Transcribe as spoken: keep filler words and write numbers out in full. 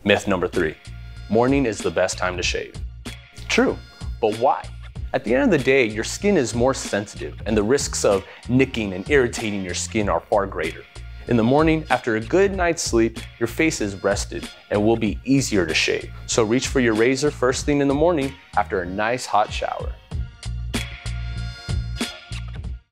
Myth number three, morning is the best time to shave. True, but why? At the end of the day, your skin is more sensitive and the risks of nicking and irritating your skin are far greater. In the morning, after a good night's sleep, your face is rested and will be easier to shave. So reach for your razor first thing in the morning after a nice hot shower.